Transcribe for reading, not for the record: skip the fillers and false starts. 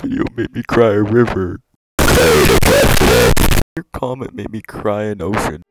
video made me cry a river. Your comment made me cry an ocean.